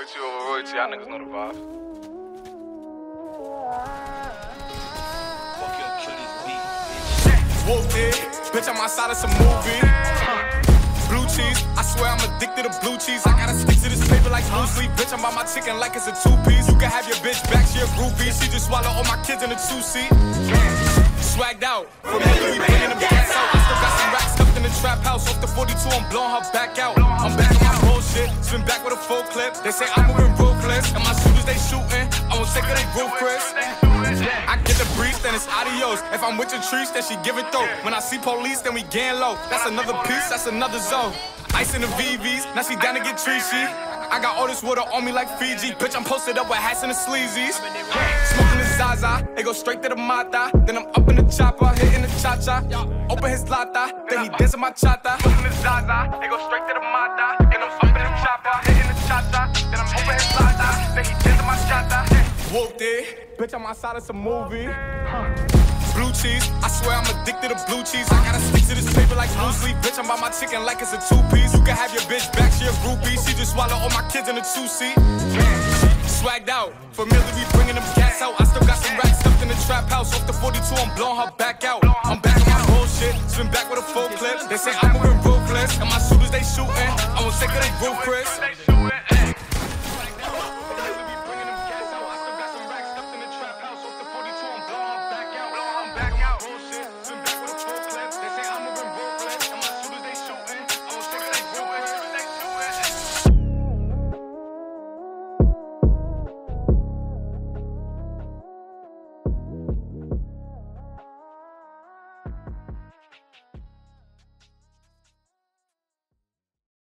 loyalty over royalty. Y'all niggas know the vibe. Fuck your kill this beat, bitch. Wolf did, bitch, I'm outside of some movie. Blue cheese, I swear I'm addicted to blue cheese. I gotta stick to this paper like blue sleep. Bitch, I'm by my chicken like it's a two-piece. You can have your bitch back, she a groupie. She just swallow all my kids in a two-seat. Swagged out, from we bringing them gas out. I still got some racks stuffed in the trap house. Off the 42, I'm blowing her back out. I'm back on my bullshit, spin back with a full clip. They say I'm moving ruthless, and my shooters they shooting. I won't take her, they roof Chris. I get the breeze, then it's adios. If I'm with your trees, then she give it though. When I see police, then we gang low. That's another piece, that's another zone. Ice in the VVs, now she down to get treachy. I got all this water on me like Fiji. Bitch, I'm posted up with hats and the sleazies. Smoking the Zaza, they go straight to the Mata. Then I'm up in the chopper, hitting the cha-cha. Open his lata, then he dancing my chata. Smoking the Zaza, they go straight to the Mata. Then I'm up in the chopper, hitting the chata. Then I'm open his lata, then he dancing my chata. Whooped it, bitch, I'm outside of some movie. Blue cheese, I swear I'm addicted to blue cheese. I gotta stick to this paper like blue sleep. Bitch, I'm by my chicken like it's a two-piece. You can have your bitch back, she a groupie. She just swallow all my kids in a two-seat. Swagged out, familiar, we bringing them cats out. I still got some racks stuffed in the trap house. Off the 42, I'm blowing her back out. I'm back on my bullshit, spin back with a full clip. They say I'm moving ruthless, and my shooters they shooting. I won't take her, they roof Chris.